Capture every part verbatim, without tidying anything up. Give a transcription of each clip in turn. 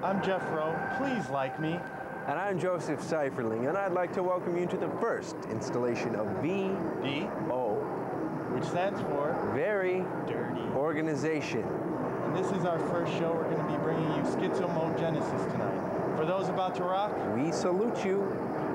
I'm Jeff Rowe. Please like me. And I'm Joseph Seuferling, and I'd like to welcome you to the first installation of V D O, which stands for Very Dirty Organization. And this is our first show. We're going to be bringing you Schitzomogenesis tonight. For those about to rock, we salute you.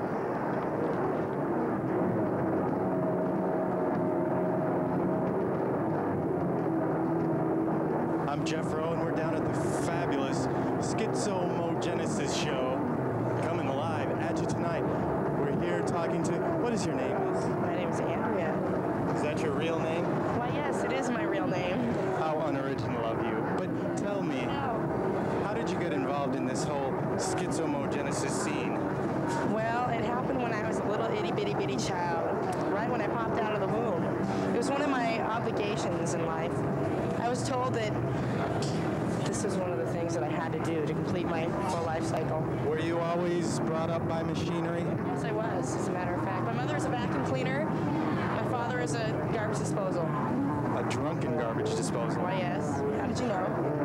I'm Jeff Rowe, and we're down at the fabulous Schitzomogenesis show, coming live at you tonight. We're here talking to, what is your name, miss? My name is Andrea. Is that your real name? Why, yes, it is my real name. How unoriginal of you. But tell me, how did you get involved in this whole Schitzomogenesis scene? Well, it happened when I was a little itty bitty bitty child, right when I popped out of the womb. It was one of my obligations in life. I was told that this was one of the things that I had to do to complete my full life cycle. Were you always brought up by machinery? Yes, I was, as a matter of fact. My mother is a vacuum cleaner. My father is a garbage disposal. A drunken garbage disposal? Why, yes. How did you know?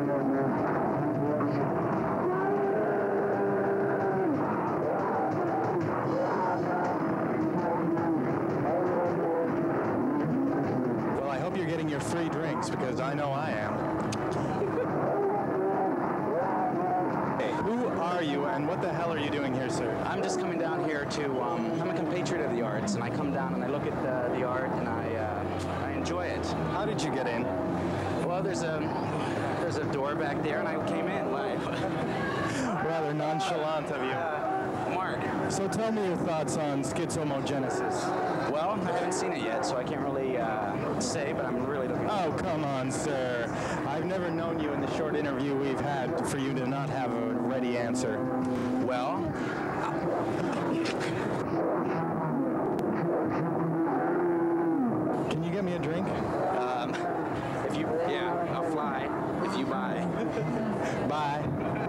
Well, I hope you're getting your free drinks, because I know I am. Hey, who are you, and what the hell are you doing here, sir? I'm just coming down here to, um, I'm a compatriot of the arts, and I come down and I look at uh, the art, and I, uh, I enjoy it. How did you get in? Well, there's a, there's a door back there, and I came in. Rather nonchalant of you. Uh, Mark. So tell me your thoughts on Schitzomogenesis. Well, I haven't seen it yet, so I can't really uh, say, but I'm really looking Oh, come on, sir. I've never known you in the short interview we've had for you to not have a ready answer. Well, can you get me a drink? Um, if you, yeah, I'll fly if you buy. Bye.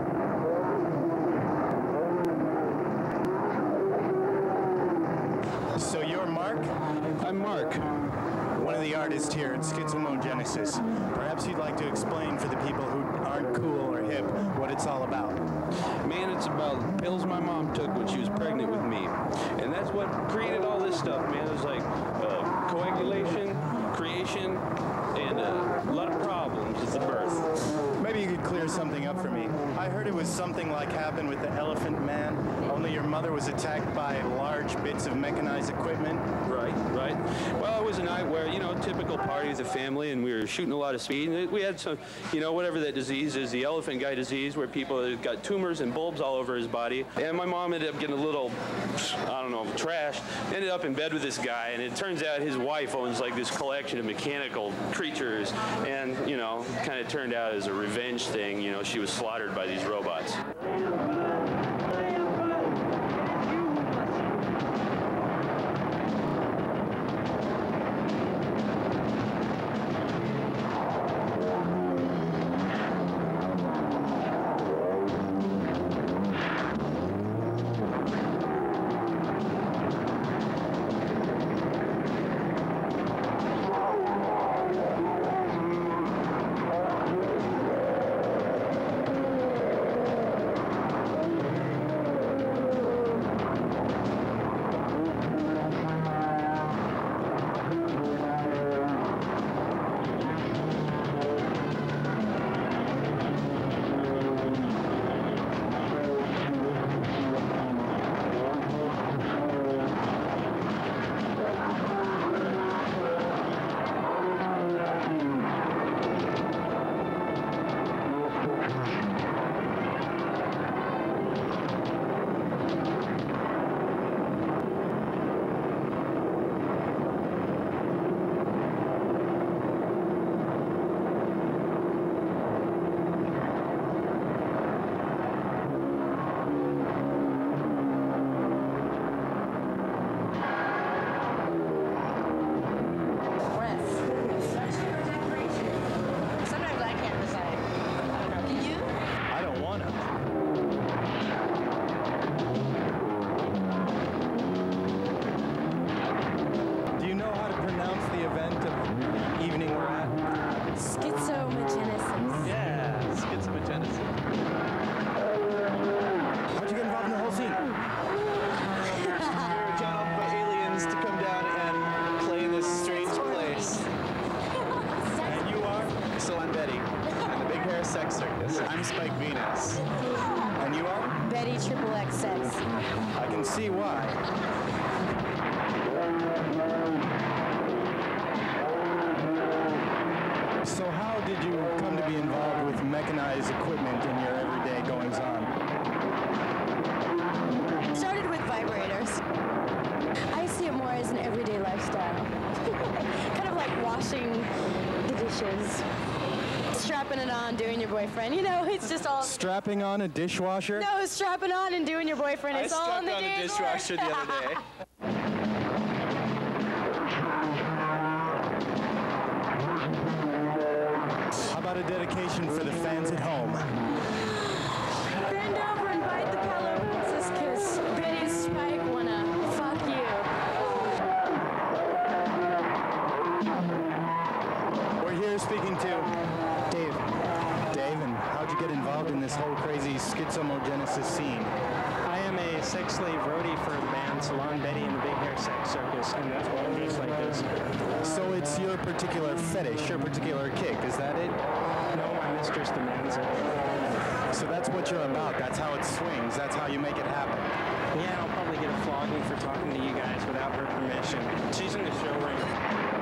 So you're Mark? I'm Mark. One of the artists here at Schitzomogenesis. Perhaps you'd like to explain for the people who aren't cool or hip what it's all about. Man, it's about pills my mom took when she was pregnant with me. And that's what created all this stuff, man. It was like uh, coagulation, creation, and uh, a lot of problems at the birth. Maybe you could clear something up for me. I heard it was something like happened with the Elephant Man, only your mother was attacked by large bits of mechanized equipment. Right, right. Well, it was a night where, you know, typical party as a family, and we were shooting a lot of speed. And we had some, you know, whatever that disease is, the elephant guy disease, where people have got tumors and bulbs all over his body. And my mom ended up getting a little, I don't know, trash. Ended up in bed with this guy, and it turns out his wife owns like this collection of mechanical creatures. And, you know, kind of turned out as a revenge thing. You know, she was slaughtered by these robots. between us. And you are? Betty Triple X Sex. I can see why. So how did you come to be involved with mechanized equipment in your everyday goings-on? Started with vibrators. I see it more as an everyday lifestyle. Kind of like washing the dishes, strapping it on, doing your boyfriend. You know, it's just all... Strapping on a dishwasher? No, strapping on and doing your boyfriend. It's I all in the strapped on a day's dishwasher work. the other day. How about a dedication for the fans at home? Bend over and bite the pillow. This kiss. Betty's spike wanna fuck you. We're here speaking to Dave. Dave, and how'd you get involved in this whole crazy schizomogenesis scene? I am a sex slave roadie for the band Salon Betty and the Big Hair Sex Circus, and that's why I'm dressed like this. So it's your particular fetish, your particular kick, is that it? No, my mistress demands it. So that's what you're about, that's how it swings, that's how you make it happen. Yeah, I'll probably get a flogging for talking to you guys without her permission. She's in the show right now.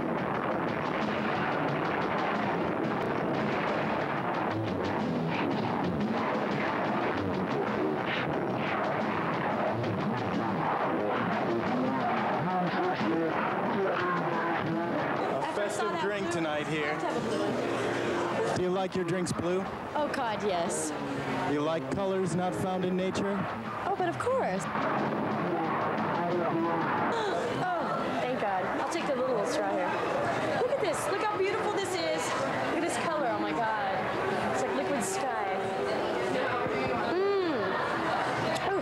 Festive drink tonight here. Do you like your drinks blue? Oh God, yes. You like colors not found in nature? Oh, but of course. Oh, thank God. I'll take the little straw here. Look at this. Look how beautiful this is. Look at this color. Oh my God. It's like liquid sky. Mmm. Oh.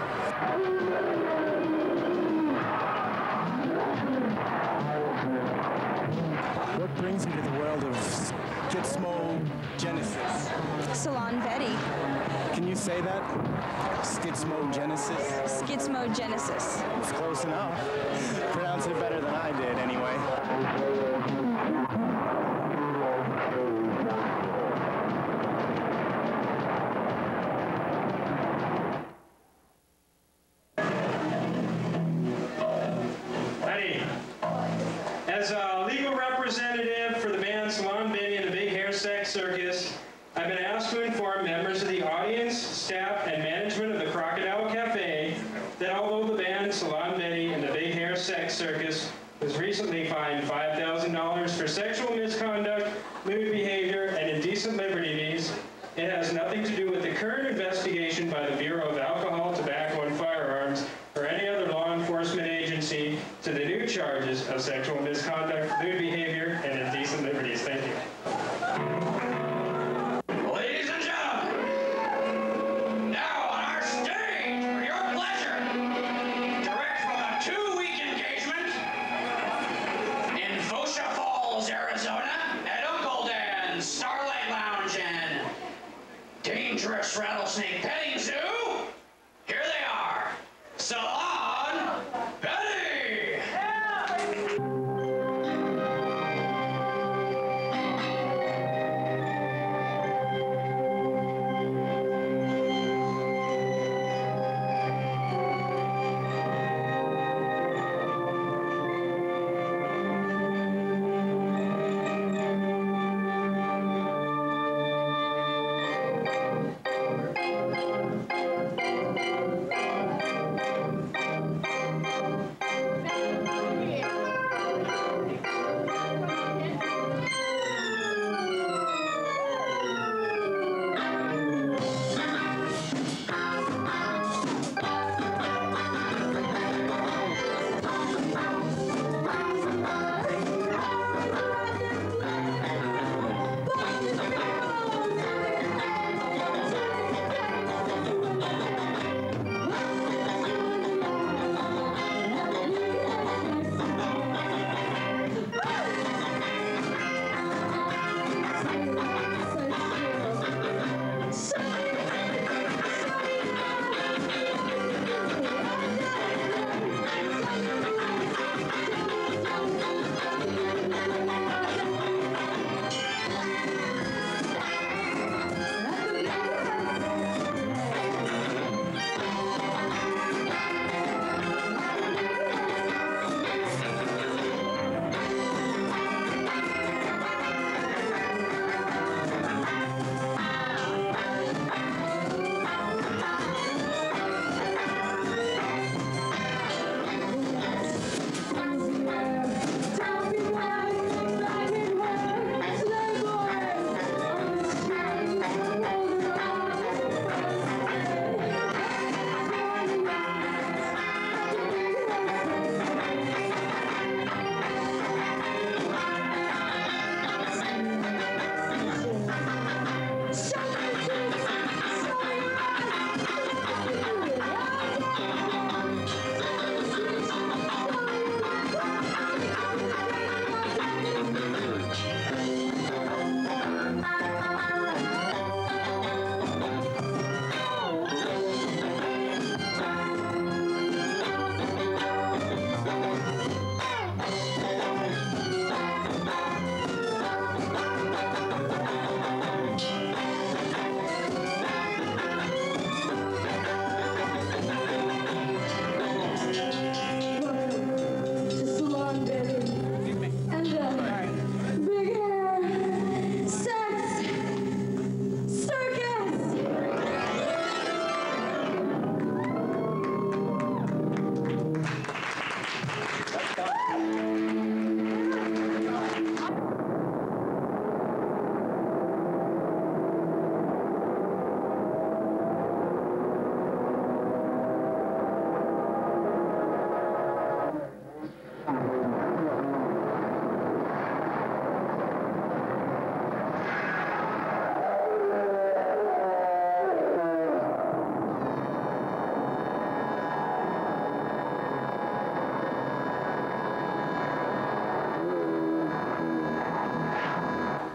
What brings you to the world of Schitzomogenesis? Salon Betty. Can you say that? Schitzomogenesis? Schitzomogenesis. It's close enough. Pronounce it better than I did, anyway. Betty, as a legal representative for the band Salon Betty and the Big Hair Sex Circus, I've been asked to inform members of the audience, staff, and management of the Crocodile Cafe that although the band Salon Betty and the Big Hair Sex Circus was recently fined five thousand dollars for sexual misconduct, lewd behavior, and indecent liberties, it has nothing to do with the current investigation by the Bureau of Alcohol, Tobacco, and Firearms or any other law enforcement agency to the new charges of sexual misconduct, lewd behavior, and indecent liberties. Thank you. Ladies and gentlemen, now on our stage, for your pleasure, direct from a two-week engagement in Focia Falls, Arizona, at Uncle Dan's Starlight Lounge and Dangerous Rattlesnake Petting Zoo, here they are, Salon Betty!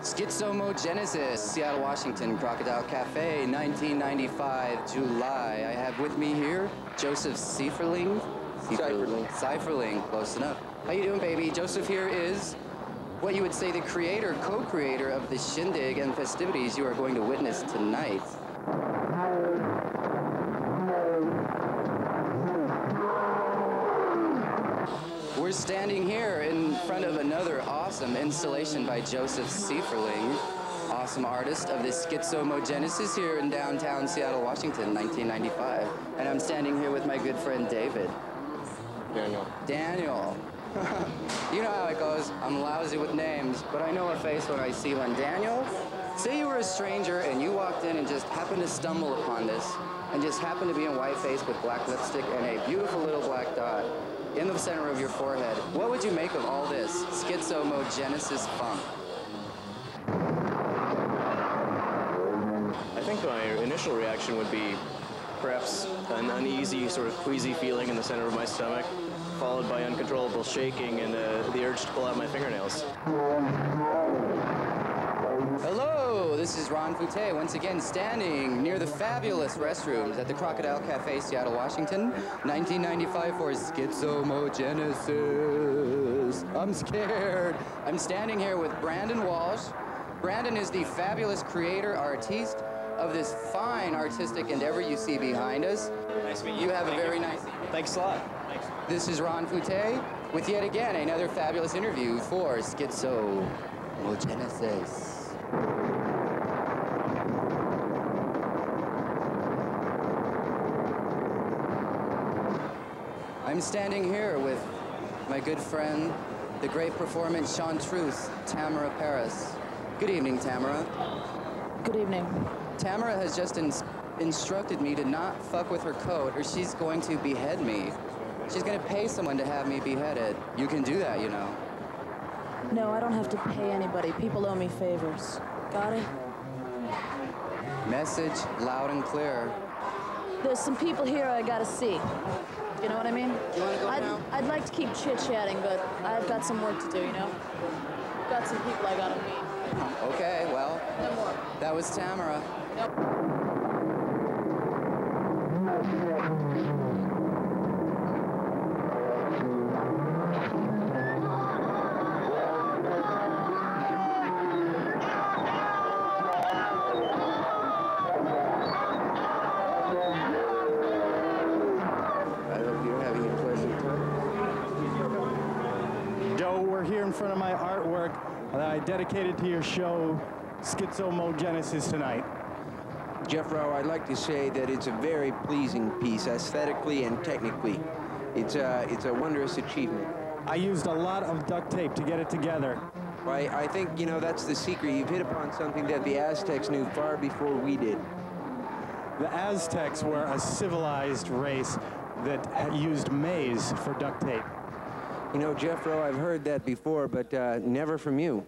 Schitzomogenesis, Seattle, Washington, Crocodile Cafe, nineteen ninety-five, July. I have with me here Joseph Seuferling. Seuferling. Seuferling, close enough. How you doing, baby? Joseph here is what you would say the creator, co-creator of the shindig and festivities you are going to witness tonight. We're standing here in front of another awesome installation by Joseph Seuferling, awesome artist of the Schitzomogenesis here in downtown Seattle, Washington, nineteen ninety-five. And I'm standing here with my good friend David. Daniel. Daniel. You know how it goes. I'm lousy with names, but I know a face when I see one. Daniel, say you were a stranger and you walked in and just happened to stumble upon this and just happened to be in white face with black lipstick and a beautiful little black dot in the center of your forehead. What would you make of all this Schitzomogenesis funk? I think my initial reaction would be perhaps an uneasy, sort of queasy feeling in the center of my stomach, followed by uncontrollable shaking and uh, the urge to pull out my fingernails. Hello, this is Ron Fouté, once again standing near the fabulous restrooms at the Crocodile Cafe, Seattle, Washington, nineteen ninety-five for Schitzomogenesis. I'm scared. I'm standing here with Brandon Walsh. Brandon is the fabulous creator, artiste of this fine artistic endeavor you see behind us. Nice to meet you. You have Thank a very you. nice evening. Thanks a lot. Thanks. This is Ron Fouté with yet again another fabulous interview for Schitzomogenesis. I'm standing here with my good friend, the great performance chanteuse, Tamara Paris. Good evening, Tamara. Good evening. Tamara has just ins instructed me to not fuck with her coat or she's going to behead me. She's going to pay someone to have me beheaded. You can do that, you know. No, I don't have to pay anybody. People owe me favors. Got it? Message loud and clear. There's some people here I gotta see. You know what I mean? You want to go I'd, now? I'd like to keep chit-chatting, but I've got some work to do, you know? Got some people I gotta meet. Okay, well, No more. that was Tamara. Nope. In front of my artwork that I dedicated to your show, Schitzomogenesis, tonight. Jeffro, I'd like to say that it's a very pleasing piece, aesthetically and technically. It's a, it's a wondrous achievement. I used a lot of duct tape to get it together. I, I think, you know, that's the secret. You've hit upon something that the Aztecs knew far before we did. The Aztecs were a civilized race that used maize for duct tape. You know, Jeffro, I've heard that before, but uh, never from you.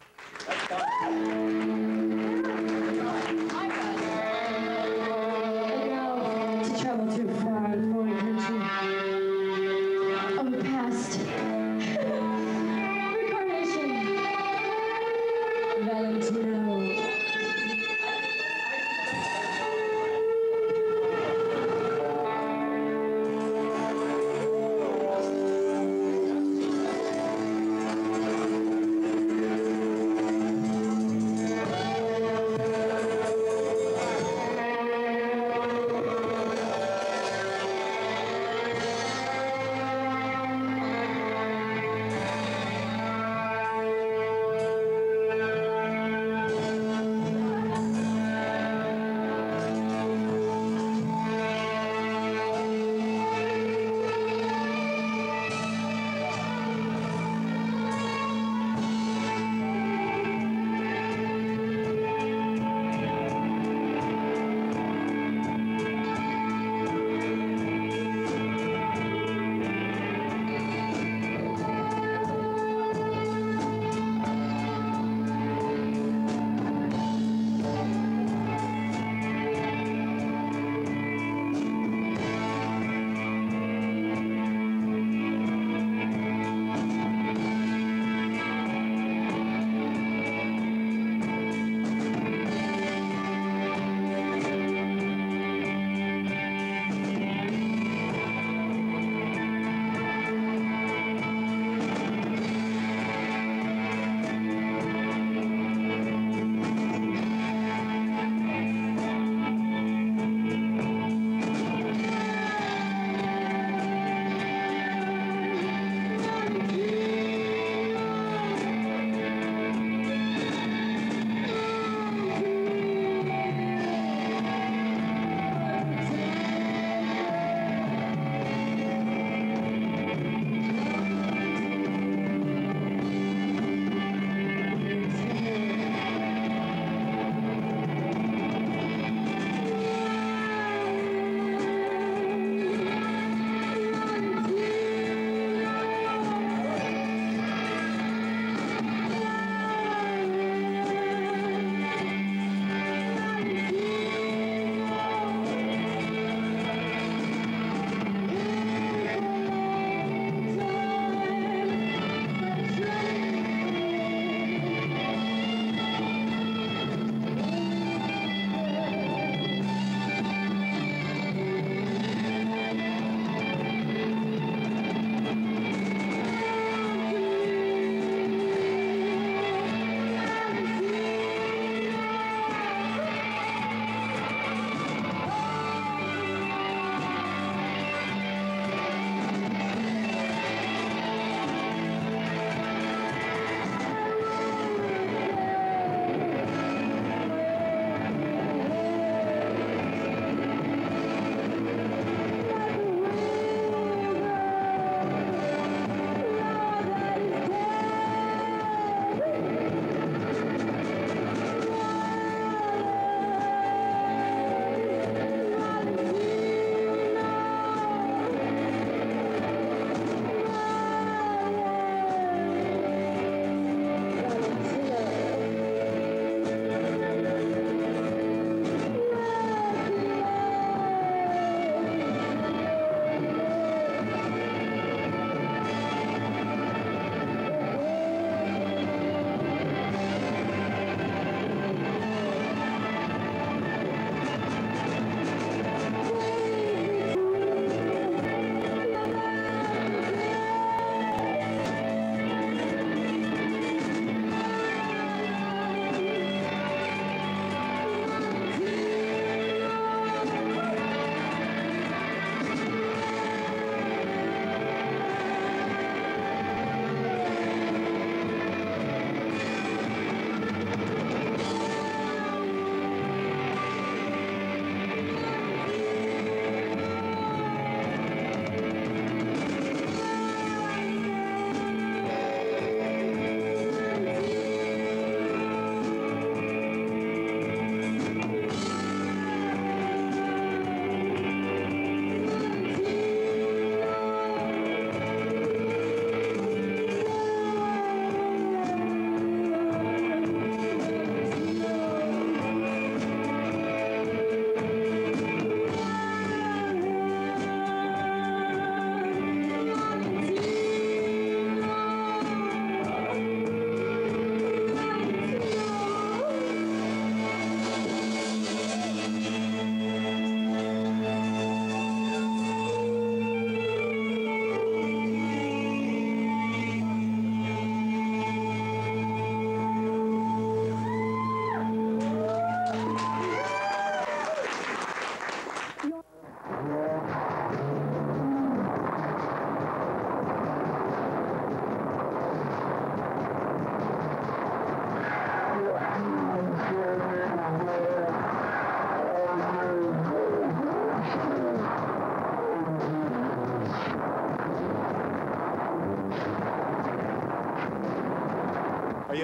To travel too far in foreign country. Of a past reincarnation. Valentino.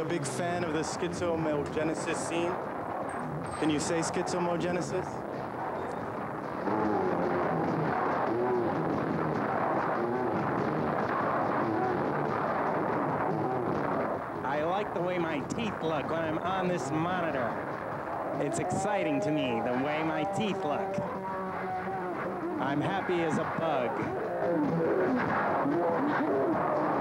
big fan of the schizomogenesis scene? Can you say schizomogenesis? I like the way my teeth look when I'm on this monitor. It's exciting to me, the way my teeth look. I'm happy as a bug.